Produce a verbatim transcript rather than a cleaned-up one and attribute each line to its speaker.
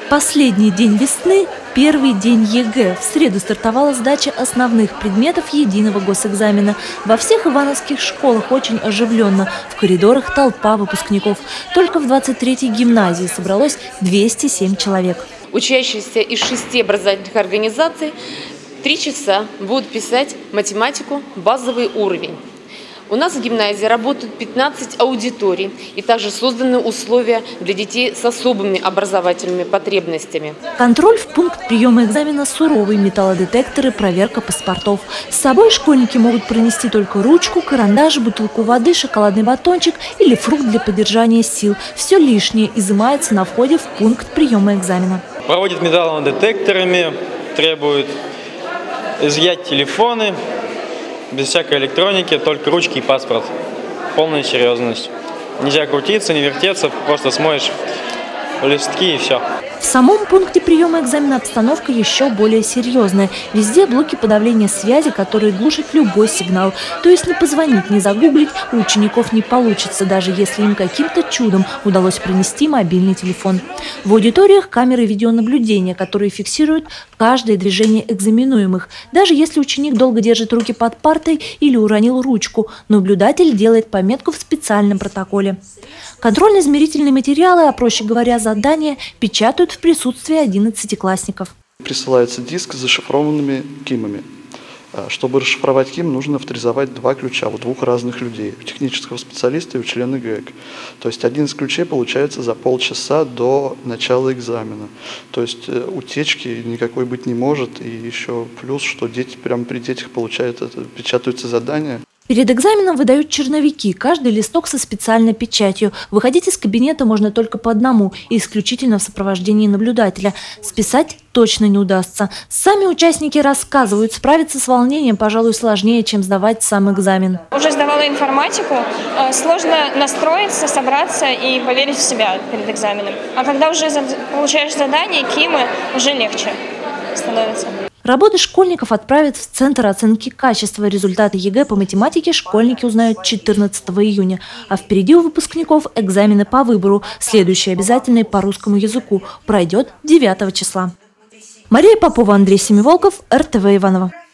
Speaker 1: Последний день весны – первый день ЕГЭ. В среду стартовала сдача основных предметов единого госэкзамена. Во всех ивановских школах очень оживленно. В коридорах толпа выпускников. Только в двадцать третьей гимназии собралось двести семь человек.
Speaker 2: Учащиеся из шести образовательных организаций три часа будут писать математику базовый уровень. У нас в гимназии работают пятнадцать аудиторий, и также созданы условия для детей с особыми образовательными потребностями.
Speaker 1: Контроль в пункт приема экзамена суровый, металлодетекторы, проверка паспортов. С собой школьники могут пронести только ручку, карандаш, бутылку воды, шоколадный батончик или фрукт для поддержания сил. Все лишнее изымается на входе в пункт приема экзамена.
Speaker 3: Проводят металлодетекторами, требуют изъять телефоны. Без всякой электроники, только ручки и паспорт. Полная серьезность. Нельзя крутиться, не вертеться, просто смоешь листки и все.
Speaker 1: В самом пункте приема экзамена обстановка еще более серьезная. Везде блоки подавления связи, которые глушат любой сигнал. То есть не позвонить, не загуглить у учеников не получится, даже если им каким-то чудом удалось принести мобильный телефон. В аудиториях камеры видеонаблюдения, которые фиксируют каждое движение экзаменуемых. Даже если ученик долго держит руки под партой или уронил ручку, наблюдатель делает пометку в специальном протоколе. Контрольно-измерительные материалы, а проще говоря задания, печатают в присутствии одиннадцатиклассников.
Speaker 4: Присылается диск с зашифрованными КИМами. Чтобы расшифровать КИМ, нужно авторизовать два ключа у двух разных людей, у технического специалиста и у члена ГЭК. То есть один из ключей получается за полчаса до начала экзамена. То есть утечки никакой быть не может. И еще плюс, что дети прямо при детях получают это, печатаются задания.
Speaker 1: Перед экзаменом выдают черновики, каждый листок со специальной печатью. Выходить из кабинета можно только по одному и исключительно в сопровождении наблюдателя. Списать точно не удастся. Сами участники рассказывают, справиться с волнением, пожалуй, сложнее, чем сдавать сам экзамен.
Speaker 5: Уже сдавала информатику, сложно настроиться, собраться и поверить в себя перед экзаменом. А когда уже получаешь задание, КИМы, уже легче становится.
Speaker 1: Работы школьников отправят в Центр оценки качества. Результаты ЕГЭ по математике школьники узнают четырнадцатого июня. А впереди у выпускников экзамены по выбору. Следующий обязательный по русскому языку пройдет девятого числа. Мария Попова, Андрей Семиволков, эр тэ вэ Иваново.